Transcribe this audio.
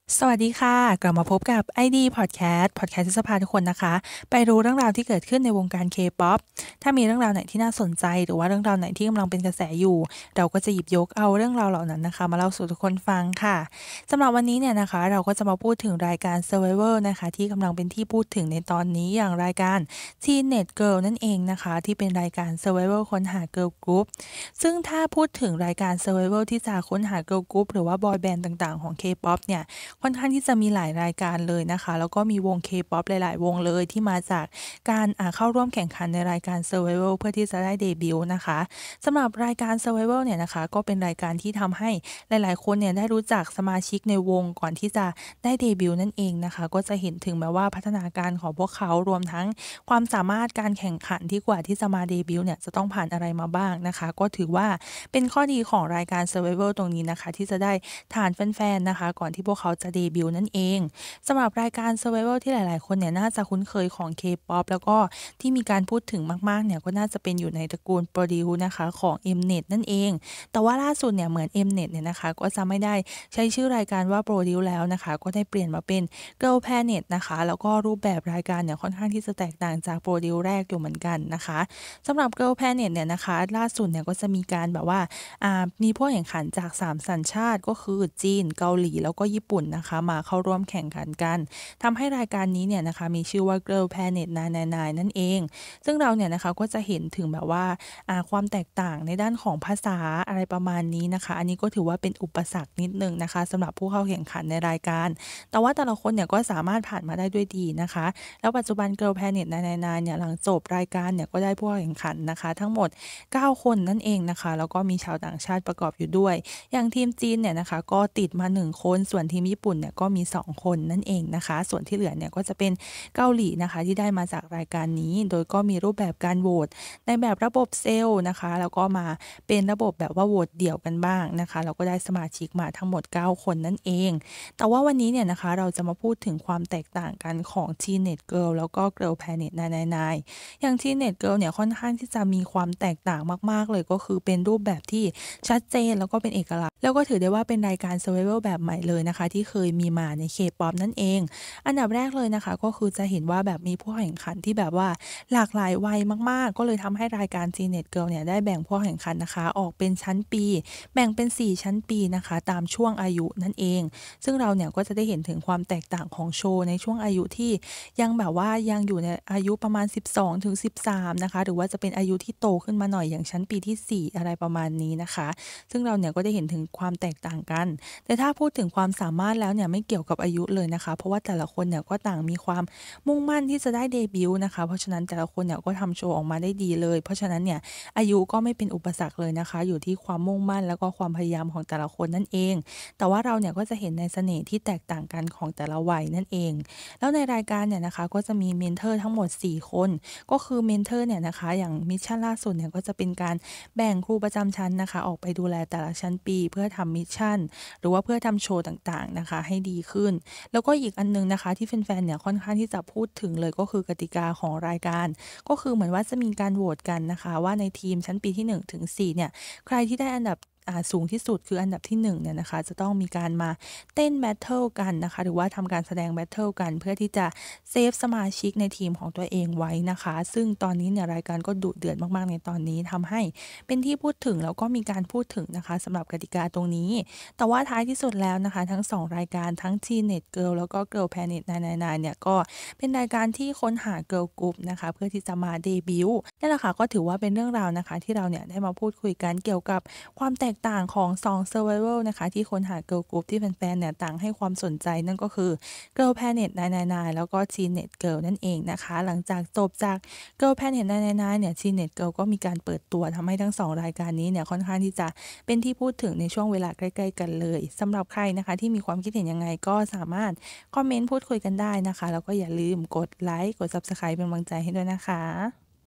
สวัสดีค่ะกลับมาพบกับ ID Podcast ที่จะพาทุกคนนะคะไปรู้เรื่องราวที่เกิดขึ้นในวงการ K-pop ถ้ามีเรื่องราวไหนที่น่าสนใจหรือว่าเรื่องราวไหนที่กำลังเป็นกระแสอยู่เราก็จะหยิบยกเอาเรื่องราวเหล่านั้นนะคะมาเล่าสู่ทุกคนฟังค่ะสำหรับวันนี้เนี่ยนะคะเราก็จะมาพูดถึงรายการ Survivor นะคะที่กำลังเป็นที่พูดถึงในตอนนี้อย่างรายการ Teenage Girl นั่นเองนะคะที่เป็นรายการ Survivor ค้นหา Girl Group ซึ่งถ้าพูดถึงรายการ Survivor ที่จะค้นหา Girl Group หรือว่าบอยแบนด์ต่างๆของ K-pop เนี่ย ค่อนข้างที่จะมีหลายรายการเลยนะคะแล้วก็มีวง K-pop หลายๆวงเลยที่มาจากการเข้าร่วมแข่งขันในรายการ Survival เพื่อที่จะได้เดบิวต์นะคะสำหรับรายการ Survival เนี่ยนะคะก็เป็นรายการที่ทำให้หลายๆคนเนี่ยได้รู้จักสมาชิกในวงก่อนที่จะได้เดบิวต์นั่นเองนะคะก็จะเห็นถึงแบบว่าพัฒนาการของพวกเขารวมทั้งความสามารถการแข่งขันที่กว่าที่จะมาเดบิวต์เนี่ยจะต้องผ่านอะไรมาบ้างนะคะก็ถือว่าเป็นข้อดีของรายการ Survival ตรงนี้นะคะที่จะได้ฐานแฟนๆนะคะก่อนที่พวกเขาจะเดบิวต์นั่นเองสำหรับรายการ Survival ที่หลายๆคนเนี่ยน่าจะคุ้นเคยของ K-pop แล้วก็ที่มีการพูดถึงมากๆเนี่ยก็น่าจะเป็นอยู่ในตระกูล Produce นะคะของ Mnet นั่นเองแต่ว่าล่าสุดเนี่ยเหมือน Mnet เนี่ยนะคะก็จะไม่ได้ใช้ชื่อรายการว่า Produce แล้วนะคะก็ได้เปลี่ยนมาเป็น Girl Planet นะคะแล้วก็รูปแบบรายการเนี่ยค่อนข้างที่จะแตกต่างจาก Produce แรกอยู่เหมือนกันนะคะสำหรับ Girl Planet เนี่ยนะคะล่าสุดเนี่ยก็จะมีการแบบว่ามีผู้แข่งขันจาก3สัญชาติก็คือจีนเกาหลีแล้วก็ญี่ปุ่นนะคะมาเข้าร่วมแข่งขันกันทำให้รายการนี้เนี่ยนะคะมีชื่อว่า Girl Planet 999นั่นเองซึ่งเราเนี่ยนะคะก็จะเห็นถึงแบบว่าความแตกต่างในด้านของภาษาอะไรประมาณนี้นะคะอันนี้ก็ถือว่าเป็นอุปสรรคนิดหนึ่งนะคะสำหรับผู้เข้าแข่งขันในรายการแต่ว่าแต่ละคนเนี่ยก็สามารถผ่านมาได้ด้วยดีนะคะแล้วปัจจุบัน Girl Planet 999เนี่ยหลังจบรายการเนี่ยก็ได้ผู้เข้าแข่งขันนะคะทั้งหมด9คนนั่นเองนะคะแล้วก็มีชาวต่างชาติประกอบอยู่ด้วยอย่างทีมจีนเนี่ยนะคะก็ติดมา1คนส่วนทีมญี่ปุ่นเนี่ยก็มี2คนนั่นเองนะคะส่วนที่เหลือเนี่ยก็จะเป็นเกาหลีนะคะที่ได้มาจากรายการนี้โดยก็มีรูปแบบการโหวตในแบบระบบเซลล์นะคะแล้วก็มาเป็นระบบแบบว่าโหวตเดี่ยวกันบ้างนะคะแล้วก็ได้สมาชิกมาทั้งหมด9คนนั่นเองแต่ว่าวันนี้เนี่ยนะคะเราจะมาพูดถึงความแตกต่างกันของ Teenage Girl แล้วก็ Girl Planet 999อย่าง Teenage Girl เนี่ยค่อนข้างที่จะมีความแตกต่างมากๆเลยก็คือเป็นรูปแบบที่ชัดเจนแล้วก็เป็นเอกลักษณ์แล้วก็ถือได้ว่าเป็นรายการ Survival แบบใหม่เลยนะคะที่เคยมีมาใน K-pop นั่นเองอันดับแรกเลยนะคะก็คือจะเห็นว่าแบบมีผู้แข่งขันที่แบบว่าหลากหลายวัยมากๆก็เลยทำให้รายการ Teenage Girl เนี่ยได้แบ่งผู้แข่งขันนะคะออกเป็นชั้นปีแบ่งเป็น4ชั้นปีนะคะตามช่วงอายุนั่นเองซึ่งเราเนี่ยก็จะได้เห็นถึงความแตกต่างของโชว์ในช่วงอายุที่ยังแบบว่ายังอยู่ในอายุประมาณ12ถึง13นะคะหรือว่าจะเป็นอายุที่โตขึ้นมาหน่อยอย่างชั้นปีที่4อะไรประมาณนี้นะคะซึ่งเราเนี่ยก็ได้เห็นถึงความแตกต่างกันแต่ถ้าพูดถึงความสามารถแล้วเนี่ยไม่เกี่ยวกับอายุเลยนะคะเพราะว่าแต่ละคนเนี่ยก็ต่างมีความมุ่งมั่นที่จะได้เดบิวต์นะคะเพราะฉะนั้นแต่ละคนเนี่ยก็ทำโชว์ออกมาได้ดีเลยเพราะฉะนั้นเนี่ยอายุก็ไม่เป็นอุปสรรคเลยนะคะอยู่ที่ความมุ่งมั่นแล้วก็ความพยายามของแต่ละคนนั่นเองแต่ว่าเราเนี่ยก็จะเห็นในเสน่ห์ที่แตกต่างกันของแต่ละวัยนั่นเองแล้วในรายการเนี่ยนะคะก็จะมีเมนเทอร์ทั้งหมด4คนก็คือเมนเทอร์เนี่ยนะคะอย่างมิชชั่นล่าสุดเนี่ยก็จะเป็นการแบ่งครูประจำชั้นนะคะออกไปดูแลแต่ละชั้นปีเพื่อทำมิชชั่นหรือว่าเพื่อทำโชว์ต่างๆนะคะให้ดีขึ้นแล้วก็อีกอันหนึ่งนะคะที่แฟนๆเนี่ยค่อนข้างที่จะพูดถึงเลยก็คือกติกาของรายการก็คือเหมือนว่าจะมีการโหวตกันนะคะว่าในทีมชั้นปีที่1ถึง4เนี่ยใครที่ได้อันดับสูงที่สุดคืออันดับที่1เนี่ยนะคะจะต้องมีการมาเต้นแบตเทิลกันนะคะหรือว่าทำการแสดงแบตเทิลกันเพื่อที่จะเซฟสมาชิกในทีมของตัวเองไว้นะคะซึ่งตอนนี้เนี่ยรายการก็ดุเดือดมากๆในตอนนี้ทำให้เป็นที่พูดถึงแล้วก็มีการพูดถึงนะคะสำหรับกติกาตรงนี้แต่ว่าท้ายที่สุดแล้วนะคะทั้ง2รายการทั้ง Teenage Girl แล้วก็ Girl Planet 999เนี่ยก็เป็นรายการที่ค้นหา Girl Group นะคะเพื่อที่จะมาเดบิวต์นั่นแหละค่ะก็ถือว่าเป็นเรื่องราวนะคะที่เราเนี่ยได้มาพูดคุยกันเกี่ยวกับความแตกต่างของ2 Survival นะคะที่ค้นหา Girl Group ที่แฟนๆเนี่ยต่างให้ความสนใจนั่นก็คือ Girl Planet 999แล้วก็ Teenage Girl นั่นเองนะคะหลังจากจบจาก Girl Planet 999เนี่ย Teenage Girl ก็มีการเปิดตัวทำให้ทั้ง2รายการนี้เนี่ยค่อนข้างที่จะเป็นที่พูดถึงในช่วงเวลาใกล้ๆกันเลยสำหรับใครนะคะที่มีความคิดเห็นยังไงก็สามารถคอมเมนต์พูดคุยกันได้นะคะแล้วก็อย่าลืมกดไลค์กด Subscribe เป็นกำลังใจให้ด้วยนะคะ